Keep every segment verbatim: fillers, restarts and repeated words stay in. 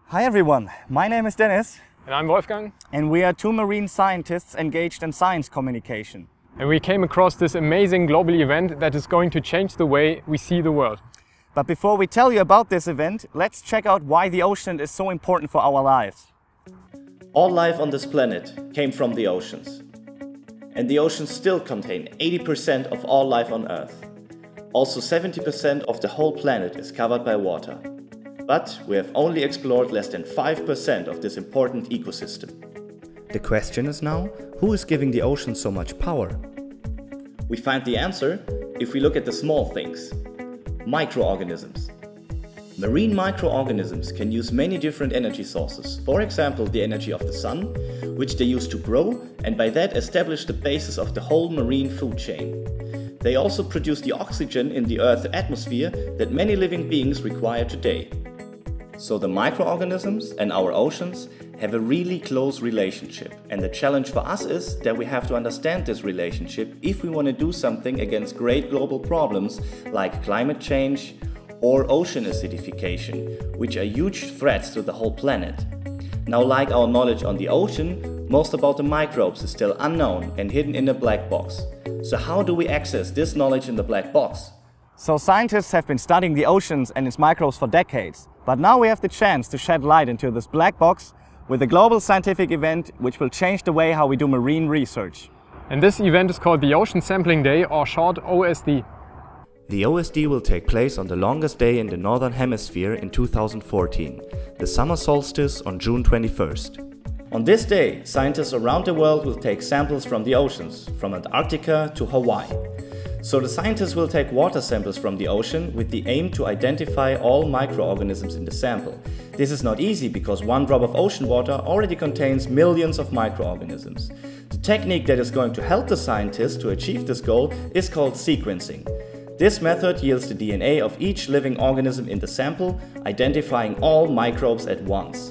Hi everyone, my name is Dennis. And I'm Wolfgang. And we are two marine scientists engaged in science communication. And we came across this amazing global event that is going to change the way we see the world. But before we tell you about this event, let's check out why the ocean is so important for our lives. All life on this planet came from the oceans. And the oceans still contain eighty percent of all life on Earth. Also seventy percent of the whole planet is covered by water. But we have only explored less than five percent of this important ecosystem. The question is now, who is giving the ocean so much power? We find the answer if we look at the small things. Microorganisms. Marine microorganisms can use many different energy sources. For example, the energy of the sun, which they use to grow and by that establish the basis of the whole marine food chain. They also produce the oxygen in the Earth's atmosphere that many living beings require today. So the microorganisms and our oceans have a really close relationship, and the challenge for us is that we have to understand this relationship if we want to do something against great global problems like climate change or ocean acidification, which are huge threats to the whole planet. Now, like our knowledge on the ocean, most about the microbes is still unknown and hidden in a black box. So how do we access this knowledge in the black box? So scientists have been studying the oceans and its microbes for decades. But now we have the chance to shed light into this black box with a global scientific event which will change the way how we do marine research. And this event is called the Ocean Sampling Day, or short O S D. The O S D will take place on the longest day in the Northern Hemisphere in two thousand fourteen, the summer solstice on June twenty-first. On this day, scientists around the world will take samples from the oceans, from Antarctica to Hawaii. So the scientists will take water samples from the ocean with the aim to identify all microorganisms in the sample. This is not easy because one drop of ocean water already contains millions of microorganisms. The technique that is going to help the scientists to achieve this goal is called sequencing. This method yields the D N A of each living organism in the sample, identifying all microbes at once.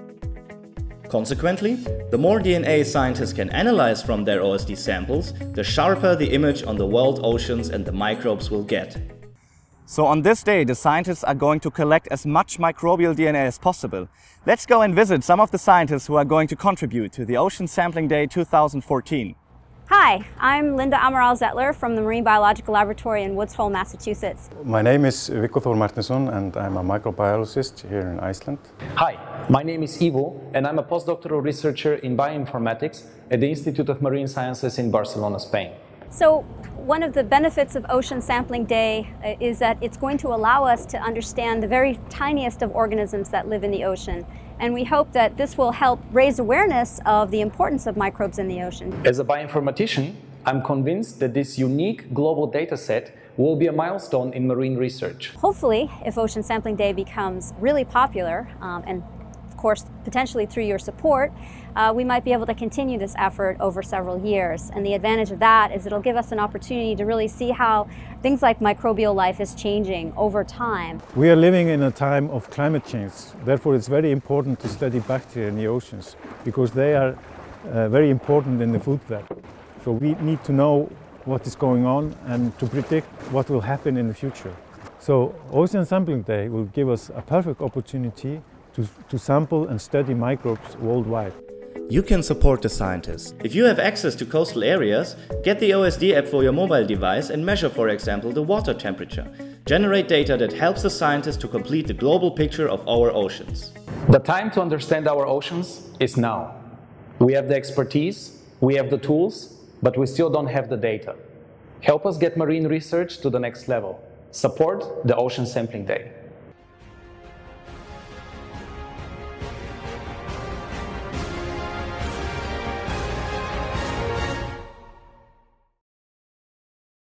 Consequently, the more D N A scientists can analyze from their O S D samples, the sharper the image on the world oceans and the microbes will get. So on this day, the scientists are going to collect as much microbial D N A as possible. Let's go and visit some of the scientists who are going to contribute to the Ocean Sampling Day two thousand fourteen. Hi, I'm Linda Amaral Zettler from the Marine Biological Laboratory in Woods Hole, Massachusetts. My name is Viggo Thor Martinsson and I'm a microbiologist here in Iceland. Hi, my name is Ivo and I'm a postdoctoral researcher in bioinformatics at the Institute of Marine Sciences in Barcelona, Spain. So, one of the benefits of Ocean Sampling Day is that it's going to allow us to understand the very tiniest of organisms that live in the ocean. And we hope that this will help raise awareness of the importance of microbes in the ocean. As a bioinformatician, I'm convinced that this unique global data set will be a milestone in marine research. Hopefully, if Ocean Sampling Day becomes really popular, um, and of course potentially through your support, uh, we might be able to continue this effort over several years. And the advantage of that is it'll give us an opportunity to really see how things like microbial life is changing over time. We are living in a time of climate change. Therefore, it's very important to study bacteria in the oceans because they are uh, very important in the food web. So we need to know what is going on and to predict what will happen in the future. So Ocean Sampling Day will give us a perfect opportunity to, to sample and study microbes worldwide. You can support the scientists. If you have access to coastal areas, get the O S D app for your mobile device and measure, for example, the water temperature. Generate data that helps the scientists to complete the global picture of our oceans. The time to understand our oceans is now. We have the expertise, we have the tools, but we still don't have the data. Help us get marine research to the next level. Support the Ocean Sampling Day.